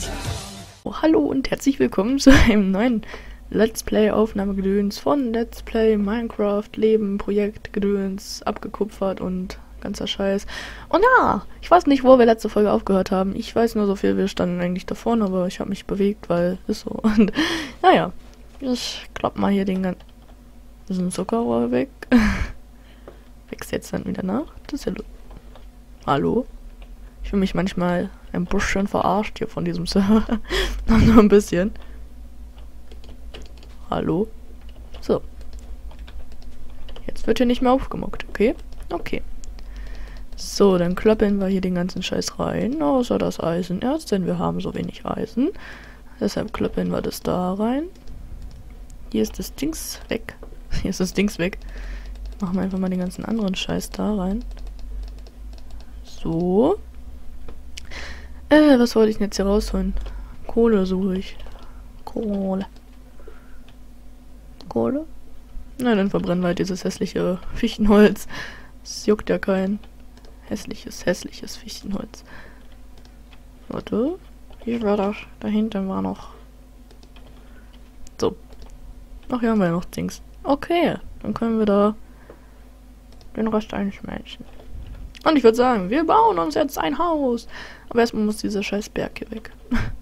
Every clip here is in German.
Oh, hallo und herzlich willkommen zu einem neuen Let's Play Aufnahmegedöns von Let's Play Minecraft Leben Projekt Gedöns abgekupfert und ganzer Scheiß. Und ja, ich weiß nicht, wo wir letzte Folge aufgehört haben. Ich weiß nur so viel, wir standen eigentlich da vorne, aber ich habe mich bewegt, weil ist so. Und naja, ich klappe mal hier den ganzen Zuckerrohr weg. Wächst jetzt dann wieder nach. Das ist ja hallo? Ich fühle mich manchmal ein bisschen verarscht hier von diesem Server. Noch nur ein bisschen. Hallo? So. Jetzt wird hier nicht mehr aufgemuckt, okay? Okay. So, dann kloppen wir hier den ganzen Scheiß rein. Außer das Eisenerz, denn wir haben so wenig Eisen. Deshalb kloppen wir das da rein. Hier ist das Dings weg. Hier ist das Dings weg. Machen wir einfach mal den ganzen anderen Scheiß da rein. So. Was wollte ich denn jetzt hier rausholen? Kohle suche ich. Kohle. Kohle? Na, dann verbrennen wir halt dieses hässliche Fichtenholz. Das juckt ja keinen. Hässliches Fichtenholz. Warte. Hier war das. Da hinten war noch. So. Ach, hier haben wir ja noch Dings. Okay. Dann können wir da den Rest einschmelzen. Und ich würde sagen, wir bauen uns jetzt ein Haus. Aber erstmal muss dieser scheiß Berg hier weg.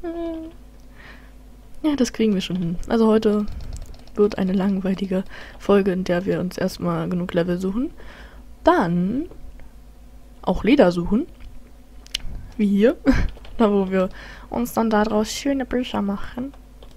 Ja, das kriegen wir schon hin. Also heute wird eine langweilige Folge, in der wir uns erstmal genug Level suchen. Dann auch Leder suchen. Wie hier. Da wo wir uns dann daraus schöne Bücher machen.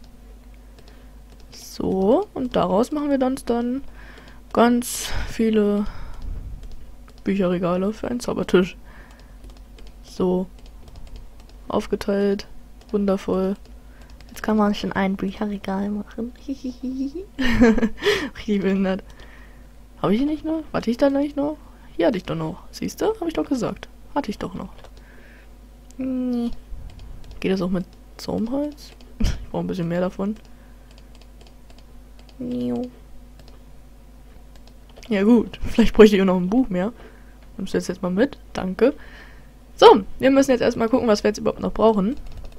So, und daraus machen wir uns dann ganz viele Bücherregale für einen Zaubertisch. So. Aufgeteilt. Wundervoll. Jetzt kann man schon ein Bücherregal machen. Richtig behindert. Habe ich hier nicht noch? Hatte ich da nicht noch? Hier hatte ich doch noch. Siehst du? Habe ich doch gesagt. Hatte ich doch noch. Nee. Geht das auch mit Zaumholz? Ich brauche ein bisschen mehr davon. Ja gut, vielleicht bräuchte ich auch noch ein Buch mehr. Nimmst du jetzt mal mit? Danke. So, wir müssen jetzt erstmal gucken, was wir jetzt überhaupt noch brauchen.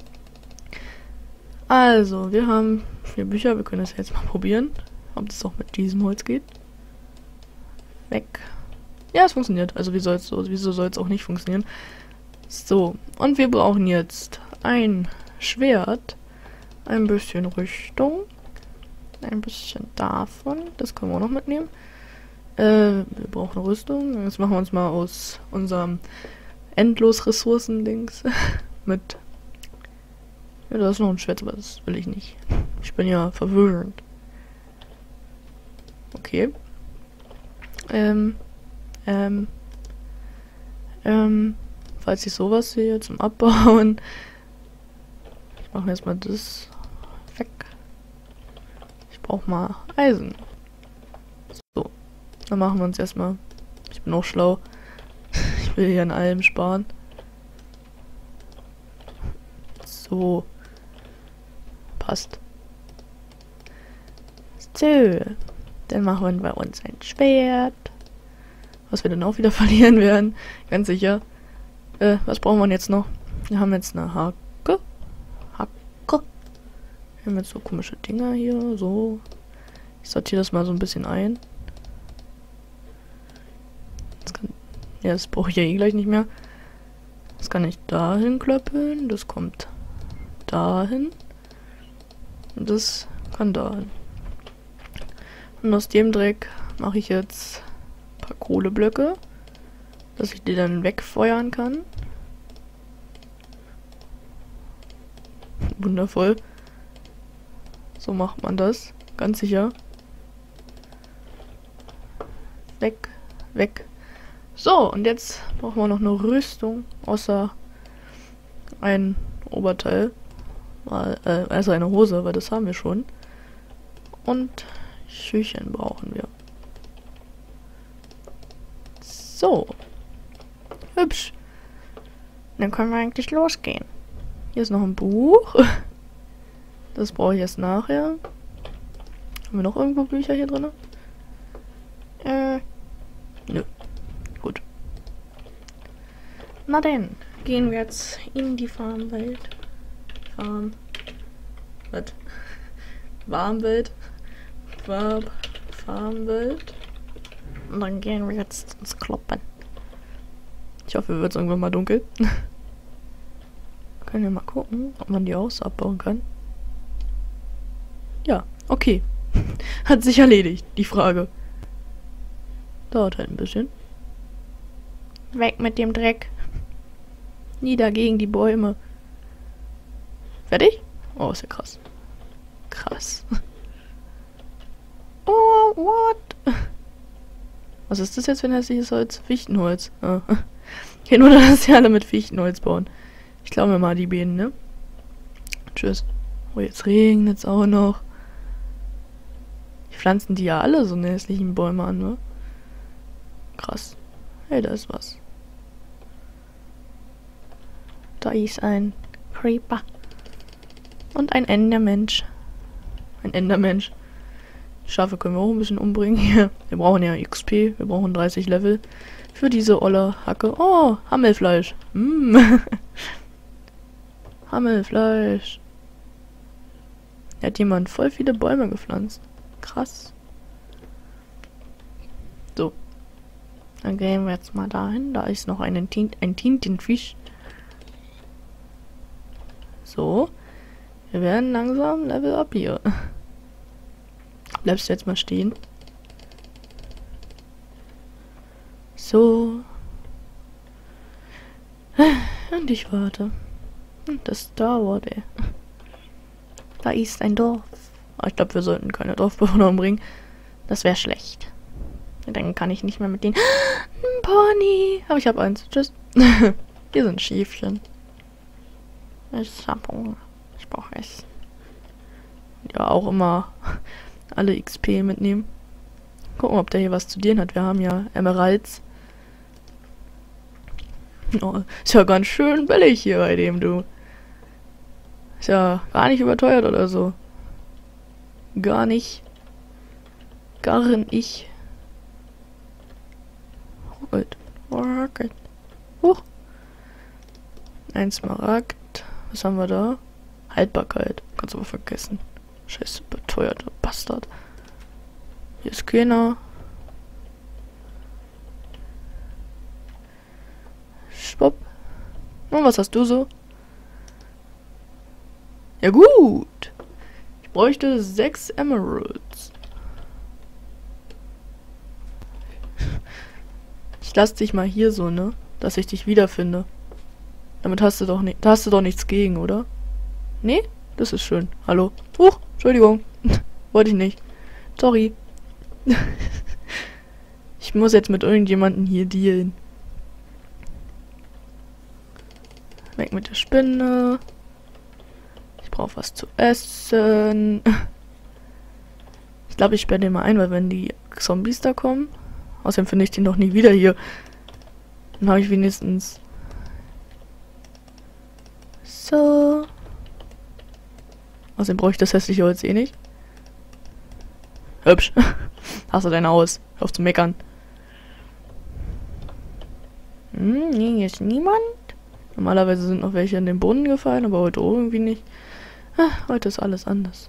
Also, wir haben 4 Bücher. Wir können das jetzt mal probieren, ob das auch mit diesem Holz geht. Weg. Ja, es funktioniert. Also, wieso soll es auch nicht funktionieren? So, und wir brauchen jetzt ein Schwert, ein bisschen Rüstung, ein bisschen davon. Das können wir auch noch mitnehmen. Wir brauchen Rüstung. Jetzt machen wir uns mal aus unserem Endlos-Ressourcen-Dings mit. Ja, da ist noch ein Schwert, aber das will ich nicht. Ich bin ja verwirrend. Okay. Falls ich sowas sehe zum Abbauen. Ich mache jetzt mal das weg. Ich brauche mal Eisen. So. Dann machen wir uns erstmal. Ich bin auch schlau. Ich will hier an allem sparen. So. Passt. So. Dann machen wir uns ein Schwert. Was wir dann auch wieder verlieren werden. Ganz sicher. Was brauchen wir jetzt noch? Wir haben jetzt eine Hacke. Wir haben jetzt so komische Dinger hier. So. Ich sortiere das mal so ein bisschen ein. Ja, das brauche ich ja eh gleich nicht mehr. Das kann ich dahin klöppeln. Das kommt dahin. Und das kann dahin. Und aus dem Dreck mache ich jetzt ein paar Kohleblöcke, dass ich die dann wegfeuern kann. Wundervoll. So macht man das. Ganz sicher. Weg. Weg. So, und jetzt brauchen wir noch eine Rüstung, außer ein Oberteil. Also eine Hose, weil das haben wir schon. Und Schüchen brauchen wir. So. Hübsch. Dann können wir eigentlich losgehen. Hier ist noch ein Buch. Das brauche ich erst nachher. Haben wir noch irgendwo Bücher hier drin? Nö. Gut. Na denn, gehen wir jetzt in die Farmwelt. Was? Warmwelt. Farmwelt. Und dann gehen wir jetzt ins Kloppen. Ich hoffe, wird es irgendwann mal dunkel. Können wir mal gucken, ob man die Haus abbauen kann. Ja, okay. Hat sich erledigt, die Frage. Dauert halt ein bisschen. Weg mit dem Dreck. Nieder gegen die Bäume. Fertig? Oh, ist ja krass. Krass. Oh, what? Was ist das jetzt für ein hässliches Holz? Fichtenholz. Ah. Kein Wunder, dass die alle mit Fichtenholz bauen. Ich glaube mir mal die Bienen, ne? Tschüss. Oh, jetzt regnet es auch noch. Die pflanzen die ja alle so eine hässlichen Bäume an, ne? Krass. Hey, da ist was. Da ist ein Creeper. Und ein Endermensch. Ein Endermensch. Die Schafe können wir auch ein bisschen umbringen hier. Wir brauchen ja XP. Wir brauchen 30 Level. Für diese olle Hacke. Oh, Hammelfleisch. Hammelfleisch. Da hat jemand voll viele Bäume gepflanzt. Krass. So. Dann gehen wir jetzt mal dahin. Da ist noch ein Tintenfisch. So. Wir werden langsam Level up hier. Bleibst du jetzt mal stehen? So. Und ich warte. Das dauert, ey. Da ist ein Dorf. Aber ich glaube, wir sollten keine Dorfbewohner umbringen. Das wäre schlecht. Dann kann ich nicht mehr mit denen. Ein Pony. Aber ich habe eins. Tschüss. Hier sind Schäfchen. Ich hab Hunger. Ich brauche Essen. Ja, auch immer alle XP mitnehmen. Gucken, ob der hier was zu dir hat. Wir haben ja Emeralds. Oh, ist ja ganz schön billig hier bei dem, du. Ist ja gar nicht überteuert oder so. Gar nicht. Gar nicht. Rocket. Rocket. Huch. Ein Smaragd. Was haben wir da? Haltbarkeit. Kannst du aber vergessen. Scheiße, beteuerter Bastard. Hier ist keiner. Schwupp. Und was hast du so? Ja gut. Ich bräuchte 6 Emeralds. Ich lass dich mal hier so, ne? Dass ich dich wiederfinde. Damit hast du doch nicht. Da hast du doch nichts gegen, oder? Nee? Das ist schön. Hallo. Huch, Entschuldigung. Wollte ich nicht. Sorry. Ich muss jetzt mit irgendjemandem hier dealen. Weg mit der Spinne. Ich brauche was zu essen. Ich glaube, ich sperre den mal ein, weil wenn die Zombies da kommen. Außerdem finde ich den doch nie wieder hier. Dann habe ich wenigstens. So. Außerdem brauche ich das hässliche Holz eh nicht. Hübsch. Hast du dein Haus. Hör auf zu meckern. Hier ist niemand. Normalerweise sind noch welche in den Brunnen gefallen, aber heute irgendwie nicht. Heute ist alles anders.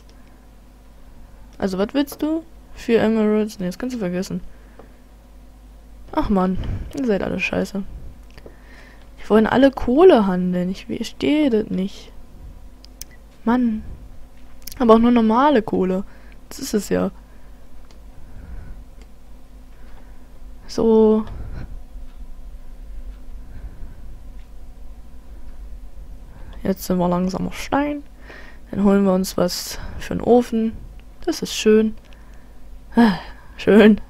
Also, was willst du? 4 Emeralds? Ne, das kannst du vergessen. Ach man, ihr seid alle scheiße. Ich wollen alle Kohle handeln. Ich verstehe das nicht. Mann. Aber auch nur normale Kohle. Das ist es ja. So. Jetzt sind wir langsam auf Stein. Dann holen wir uns was für einen Ofen. Das ist schön. Schön.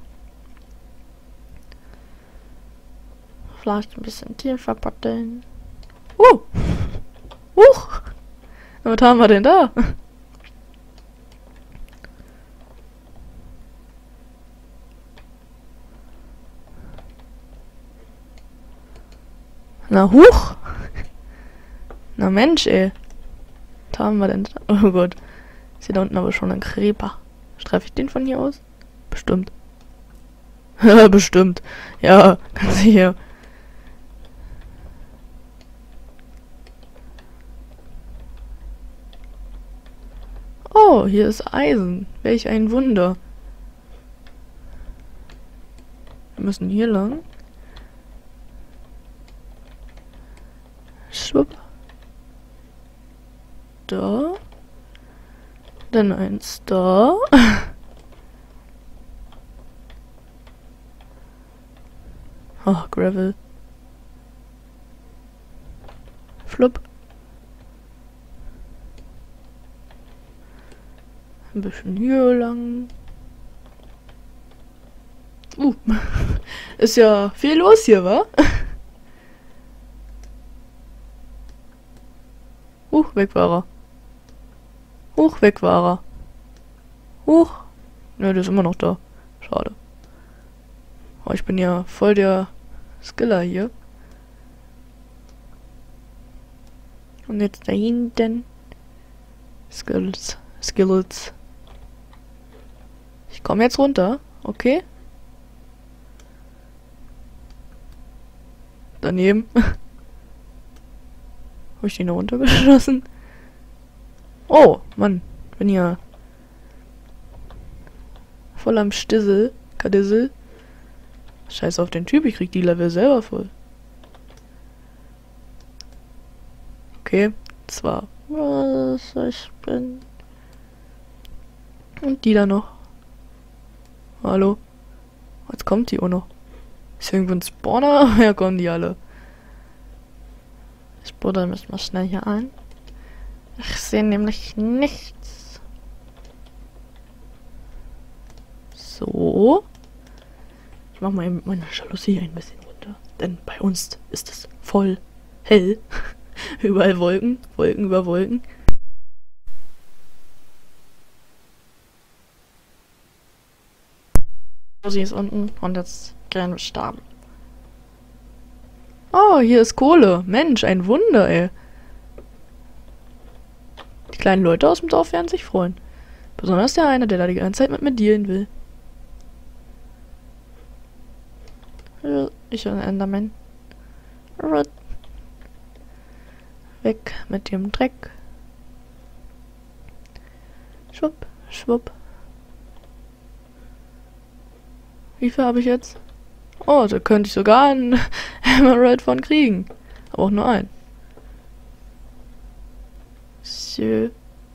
Vielleicht ein bisschen tiefer paddeln. Was haben wir denn da? Na huch! Na Mensch, ey. Was haben wir denn da? Oh Gott. Ist hier da unten aber schon ein Creeper. Streife ich den von hier aus? Bestimmt. Bestimmt. Ja, ganz sicher. Oh, hier ist Eisen. Welch ein Wunder. Wir müssen hier lang. Schwupp. Da. Dann eins da. Oh, Gravel. Flupp. Ein bisschen hier lang. Ist ja viel los hier, wa? Weg war er. Weg war er. Ne, der ist immer noch da. Schade. Oh, ich bin ja voll der Skiller hier. Und jetzt da hinten. Skills. Ich komme jetzt runter. Okay. Daneben. Habe ich den da runtergeschossen? Oh, Mann. Bin ja voll am Kadissel. Scheiß auf den Typ, ich krieg die Level selber voll. Okay, zwar. Was ich bin. Und die da noch. Hallo? Jetzt kommt die auch noch. Ist irgendwo ein Spawner? Ja, kommen die alle. Ich buddel mich mal schnell hier ein. Ich sehe nämlich nichts. So. Ich mach mal eben meine Jalousie ein bisschen runter. Denn bei uns ist es voll hell. Überall Wolken. Wolken über Wolken. Sie ist unten und jetzt gehen wir starten. Oh, hier ist Kohle. Mensch, ein Wunder, ey. Die kleinen Leute aus dem Dorf werden sich freuen. Besonders der eine, der da die ganze Zeit mit mir dealen will. Ich bin ein Enderman. Weg mit dem Dreck. Schwupp, schwupp. Wie viel habe ich jetzt? Oh, da könnte ich sogar einen Emerald von kriegen. Aber auch nur einen. So.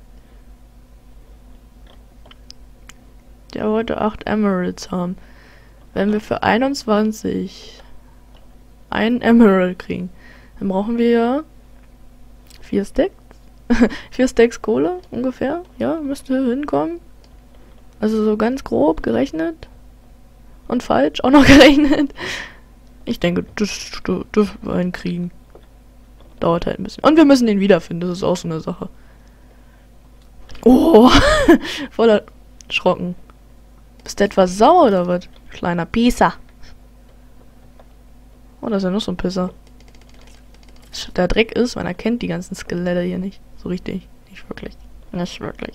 Der wollte 8 Emeralds haben. Wenn wir für 21 einen Emerald kriegen, dann brauchen wir ja 4 Stacks. 4 Stacks Kohle ungefähr. Ja, müsste hinkommen. Also so ganz grob gerechnet. Und falsch auch noch gerechnet. Ich denke, das dürfen wir hinkriegen. Dauert halt ein bisschen. Und wir müssen ihn wiederfinden. Das ist auch so eine Sache. Oh, voller Schrocken. Bist du etwas sauer oder was? Kleiner Pisser. Oh, da ist ja noch so ein Pisser. Der Dreck ist, man erkennt die ganzen Skelette hier nicht. So richtig. Nicht wirklich. Nicht wirklich.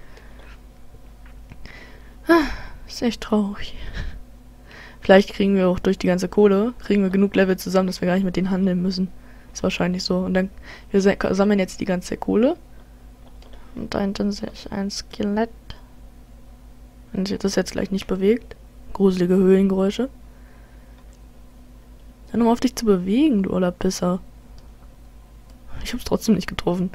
Ist echt traurig. Vielleicht kriegen wir auch durch die ganze Kohle, kriegen wir genug Level zusammen, dass wir gar nicht mit denen handeln müssen. Ist wahrscheinlich so. Und dann, wir sammeln jetzt die ganze Kohle. Und da hinten sehe ich ein Skelett. Wenn sich das jetzt gleich nicht bewegt. Gruselige Höhlengeräusche. Dann um auf dich zu bewegen, du oller Pisser. Ich hab's trotzdem nicht getroffen.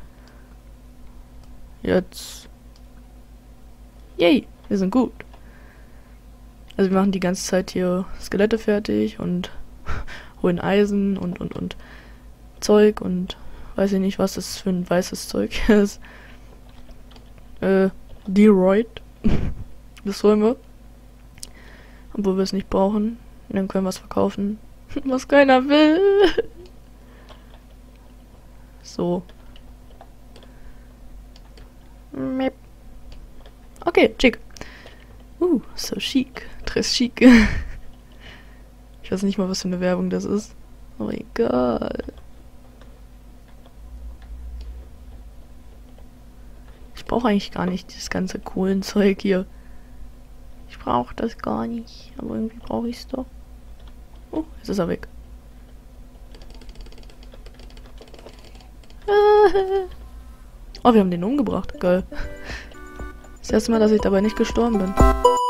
Jetzt. Yay, wir sind gut. Also wir machen die ganze Zeit hier Skelette fertig und holen Eisen und Zeug weiß ich nicht, was das für ein weißes Zeug ist. Deroid. Das holen wir. Obwohl wir es nicht brauchen. Und dann können wir es verkaufen. Was keiner will. So. Okay, schick. So chic. Très chic. Ich weiß nicht mal, was für eine Werbung das ist. Aber egal. Ich brauche eigentlich gar nicht dieses ganze Kohlenzeug hier. Ich brauche das gar nicht. Aber irgendwie brauche ich es doch. Oh, jetzt ist er weg. Oh, wir haben den umgebracht. Geil. Das erste Mal, dass ich dabei nicht gestorben bin.